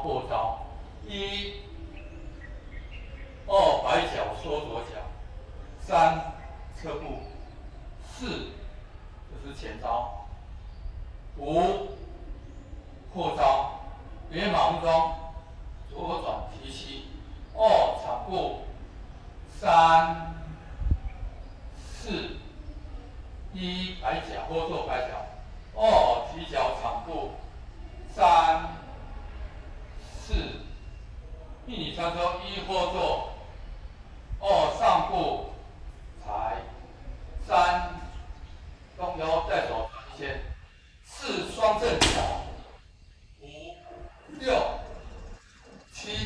后招，1、2摆脚缩左脚，3侧步，4这是前招，5后招，连马步中左转提膝，2场步，3、4、1摆脚后坐摆脚，2提脚场步，3、4，一女穿梭，1后坐，2上步踩，3动腰带手转一圈，4双正脚，5、6、7。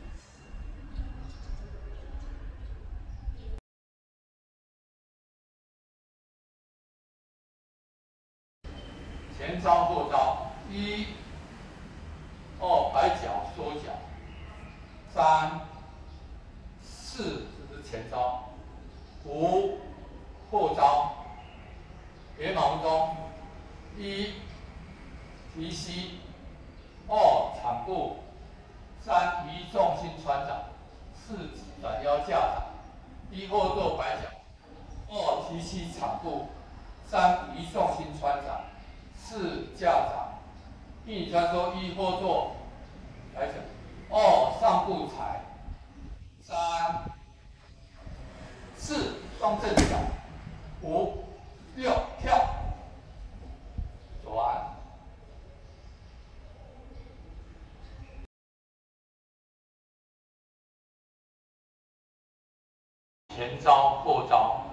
前招后招，1、2摆脚缩脚，3、4这是前招，5后招，连马步中，1提膝，2场步，3移重心穿掌，4转腰架掌，1后坐摆脚，2提膝场步，3移重心穿掌，4架掌，一女穿梭，1后坐摆脚，2上步踩，3、4双正脚，5、6跳，走完。前招后招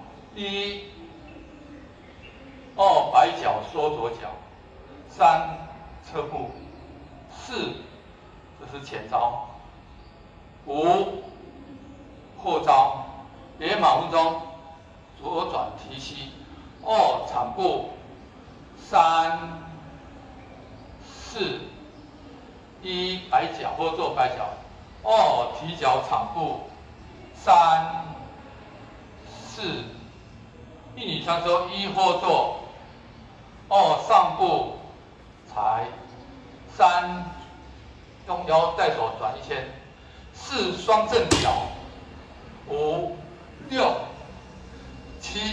，1、2摆脚缩左脚，3侧步，4这是前招，5后招，连马步中左转提膝，2场步，3、4、1摆脚后坐摆脚，2提脚场步，3、4，一女穿梭，1后坐，2上步踩，3用腰带手转一圈，4双正脚，5、6、7。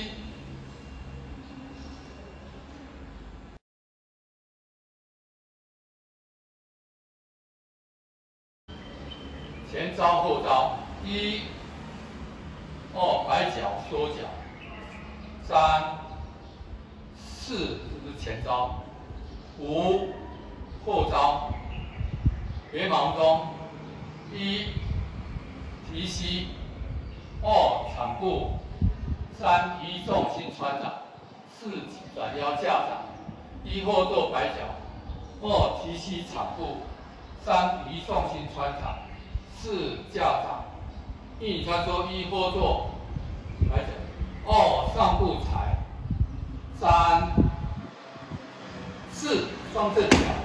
前招后招，1、2摆脚缩脚，3、4这是前招，5后招，连马步中，1提膝，2场步，3移重心穿掌，4转腰架掌，1后坐摆脚，2提膝场步，3移重心穿掌，4架掌，一女穿梭，1后坐摆脚，2上步踩，3、4双正脚